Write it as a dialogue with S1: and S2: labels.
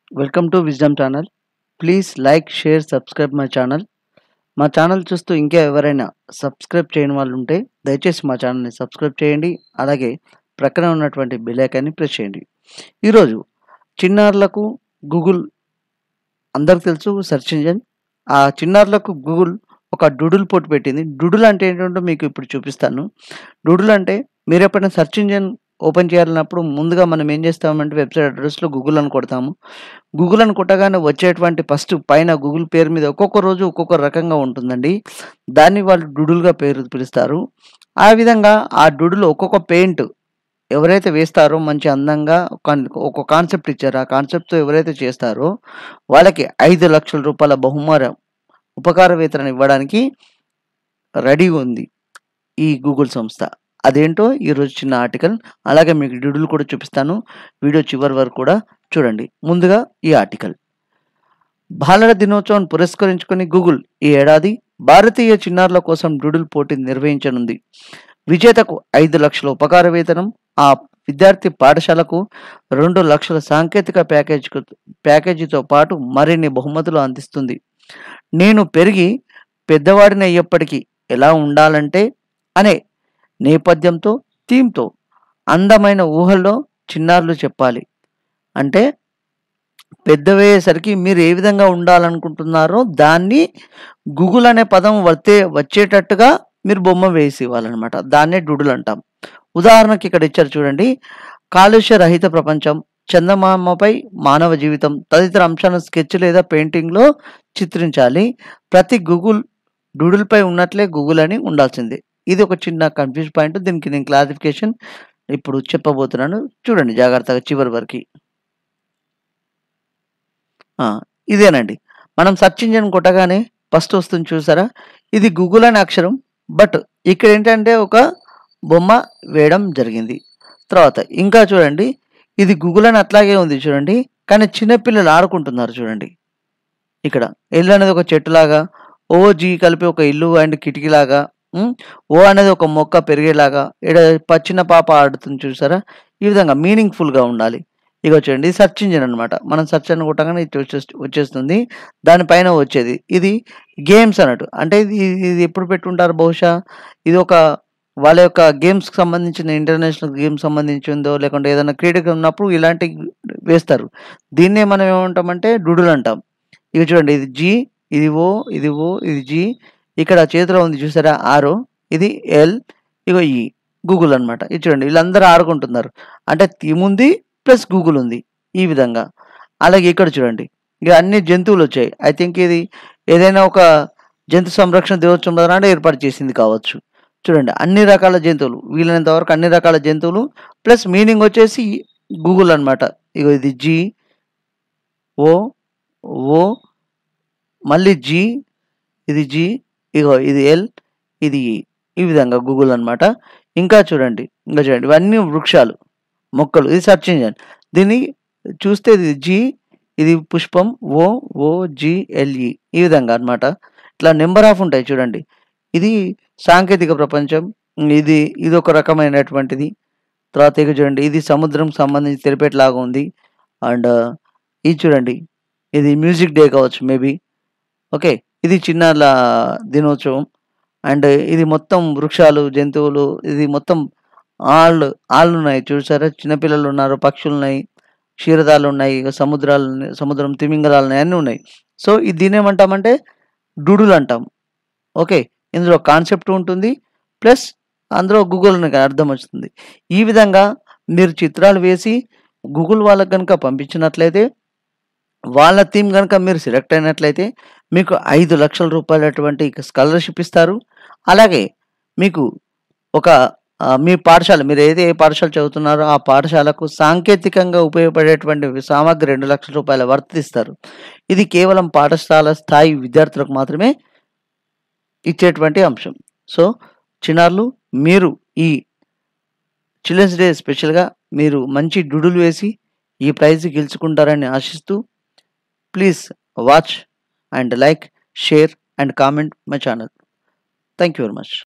S1: Welcome to wisdom channel. Please like, share, subscribe my channel. మా channel చూస్తూ ఇంకా ఎవరైనా సబ్స్క్రైబ్ చేయని వాళ్ళు ఉంటే దయచేసి మా ఛానల్ని సబ్స్క్రైబ్ చేయండి. అలాగే ప్రక్కన ఉన్నటువంటి బెల్ ఐకాన్ని ప్రెస్ చేయండి. ఈరోజు చిన్నారులకు గూగుల్ అందరికి తెలుసు సెర్చ్ ఇంజిన్. ఆ చిన్నారులకు గూగుల్ ఒక డూడుల్ పోటీ పెట్టింది. డూడుల్ అంటే ఏంటంటే మీకు ఇప్పుడు చూపిస్తాను. డూడుల్ అంటే మీరు ఎప్పుడైనా సెర్చ్ ఇంజిన్ ఓపెన్ చేయాలన్నప్పుడు ముందుగా మనం ఏం చేస్తామంటే వెబ్సైట్ అడ్రస్లో గూగుల్ అని కొడతాము. గూగుల్ అని కొట్టగానే వచ్చేటువంటి ఫస్ట్ పైన గూగుల్ పేరు మీద ఒక్కొక్క రోజు ఒక్కొక్క రకంగా ఉంటుందండి. దాన్ని వాళ్ళు డూడుల్గా పేరు పిలుస్తారు. ఆ విధంగా ఆ డూడుల్ ఒక్కొక్క పెయింట్ ఎవరైతే వేస్తారో మంచి అందంగా ఒక కాన్సెప్ట్ ఇచ్చారు. ఆ కాన్సెప్ట్తో ఎవరైతే చేస్తారో వాళ్ళకి 5,00,000 రూపాయల ఉపకార వేతనం ఇవ్వడానికి రెడీగా ఉంది ఈ గూగుల్ సంస్థ. అదేంటో ఈరోజు చిన్న ఆర్టికల్. అలాగే మీకు డూడుల్ కూడా చూపిస్తాను. వీడియో చివరి వరకు కూడా చూడండి. ముందుగా ఈ ఆర్టికల్. బాలల దినోత్సవం పురస్కరించుకొని గూగుల్ ఈ ఏడాది భారతీయ చిన్నారుల కోసం డూడుల్ పోటీ నిర్వహించనుంది. విజేతకు 5,00,000 ఉపకార వేతనం, ఆ విద్యార్థి పాఠశాలకు 2,00,000 సాంకేతిక ప్యాకేజీతో పాటు మరిన్ని బహుమతులు అందిస్తుంది. నేను పెరిగి పెద్దవాడిని అయ్యేప్పటికీ ఎలా ఉండాలంటే అనే నేపథ్యంతో థీమ్తో అందమైన ఊహల్లో చిన్నారులు చెప్పాలి. అంటే పెద్దవయ్యేసరికి మీరు ఏ విధంగా ఉండాలనుకుంటున్నారో దాన్ని గూగుల్ అనే పదం వచ్చేటట్టుగా మీరు బొమ్మ వేసి ఇవ్వాలన్నమాట. దాన్నే డూడుల్ అంటాం. ఉదాహరణకి ఇక్కడ ఇచ్చారు చూడండి. కాలుష్య రహిత ప్రపంచం, చందమామపై మానవ జీవితం తదితర అంశాలను స్కెచ్ లేదా పెయింటింగ్లో చిత్రించాలి. ప్రతి గూగుల్ డూడుల్పై ఉన్నట్లే గూగుల్ అని ఉండాల్సిందే. ఇది ఒక చిన్న కన్ఫ్యూజ్ పాయింట్. దీనికి నేను క్లారిఫికేషన్ ఇప్పుడు చెప్పబోతున్నాను. చూడండి జాగ్రత్తగా చివరి వరకు. ఇదేనండి. మనం సెర్చ్ ఇంజిన్ కొట్టగానే ఫస్ట్ వస్తుంది చూసారా? ఇది గూగుల్ అనే అక్షరం. బట్ ఇక్కడ ఏంటంటే ఒక బొమ్మ వేయడం జరిగింది. తర్వాత ఇంకా చూడండి, ఇది గూగుల్ అని అట్లాగే ఉంది చూడండి. కానీ చిన్నపిల్లలు ఆడుకుంటున్నారు చూడండి. ఇక్కడ ఇల్లు అనేది ఒక చెట్టులాగా, ఓజీ కలిపి ఒక ఇల్లు అండ్ కిటికీలాగా, ఓ అనేది ఒక మొక్క పెరిగేలాగా, ఇక్కడ చిన్న పాప ఆడుతుంది చూసారా? ఈ విధంగా మీనింగ్ఫుల్గా ఉండాలి. ఇక చూడండి సెర్చ్ ఇంజిన్ అనమాట. మనం సెర్చ్ అని కొట్టగానే ఇది వచ్చేస్తుంది. దానిపైన వచ్చేది ఇది గేమ్స్ అన్నట్టు. అంటే ఇది ఎప్పుడు పెట్టుంటారు బహుశా ఇది ఒక వాళ్ళ యొక్క గేమ్స్కి సంబంధించిన ఇంటర్నేషనల్ గేమ్స్ సంబంధించిందో లేకుంటే ఏదైనా క్రీడకి ఉన్నప్పుడు ఇలాంటి వేస్తారు. దీన్నే మనం ఏమంటామంటే డూడుల్ అంటాం. ఇక చూడండి ఇది జీ, ఇది ఓ, ఇది ఓ, ఇది జీ. ఇక్కడ చేతిలో ఉంది చూసారా ఆరో, ఇది ఎల్, ఇగో ఈ గూగుల్ అనమాట. ఇది చూడండి వీళ్ళందరూ ఆడుకుంటున్నారు. అంటే థీమ్ ఉంది ప్లస్ గూగుల్ ఉంది ఈ విధంగా. అలాగే ఇక్కడ చూడండి ఇక అన్ని జంతువులు వచ్చాయి. ఐ థింక్ ఇది ఏదైనా ఒక జంతు సంరక్షణ దినోత్సవం నాడు ఏర్పాటు చేసింది కావచ్చు. చూడండి అన్ని రకాల జంతువులు, వీలైనంత వరకు అన్ని రకాల జంతువులు ప్లస్ మీనింగ్ వచ్చేసి గూగుల్ అనమాట. ఇగో ఇది జీ, ఓ, ఓ, మళ్ళీ జీ, ఇది జీ, ఇగో ఇది ఎల్, ఇది ఈ విధంగా గూగుల్ అనమాట. ఇంకా చూడండి ఇవన్నీ వృక్షాలు, మొక్కలు. ఇది సెర్చ్ ఇంజిన్. దీన్ని చూస్తే ఇది జీ, ఇది పుష్పం, ఓ, ఓ, జీ, ఎల్ఈ ఈ విధంగా అనమాట. ఇట్లా నెంబర్ ఆఫ్ ఉంటాయి చూడండి. ఇది సాంకేతిక ప్రపంచం. ఇది ఒక రకమైనటువంటిది. తర్వాత ఇక చూడండి ఇది సముద్రం సంబంధించి తెలిపేట్లాగా ఉంది. అండ్ ఇది చూడండి ఇది మ్యూజిక్ డే కావచ్చు మేబీ. ఓకే, ఇది చిన్నారుల దినోత్సవం. అండ్ ఇది మొత్తం వృక్షాలు, జంతువులు, ఇది మొత్తం ఆళ్ళు ఉన్నాయి చూసారా? చిన్నపిల్లలు ఉన్నారు, పక్షులు ఉన్నాయి, క్షీరదాలు ఉన్నాయి, సముద్రం తిమింగలాలు ఉన్నాయి, అన్నీ ఉన్నాయి. సో దీన్ని ఏమంటామంటే డూడుల్ అంటాం. ఓకే, ఇందులో కాన్సెప్ట్ ఉంటుంది ప్లస్ అందులో గూగుల్ అర్థం వస్తుంది. ఈ విధంగా మీరు చిత్రాలు వేసి గూగుల్ వాళ్ళకి కనుక పంపించినట్లయితే వాళ్ళ థీమ్ కనుక మీరు సెలెక్ట్ అయినట్లయితే మీకు 5,00,000 రూపాయలటువంటి స్కాలర్షిప్ ఇస్తారు. అలాగే మీకు ఒక మీ పాఠశాల, మీరు ఏ పాఠశాల చదువుతున్నారో ఆ పాఠశాలకు సాంకేతికంగా ఉపయోగపడేటువంటి సామాగ్రి 2,00,000 రూపాయల వర్త్ ఇస్తారు. ఇది కేవలం పాఠశాల స్థాయి విద్యార్థులకు మాత్రమే ఇచ్చేటువంటి అంశం. సో చిన్నారులు, మీరు ఈ చిల్డ్రన్స్ డే స్పెషల్గా మీరు మంచి డూడుల్ వేసి ఈ ప్రైజ్ గెలుచుకుంటారని ఆశిస్తూ please watch and like, share and comment my channel. Thank you very much.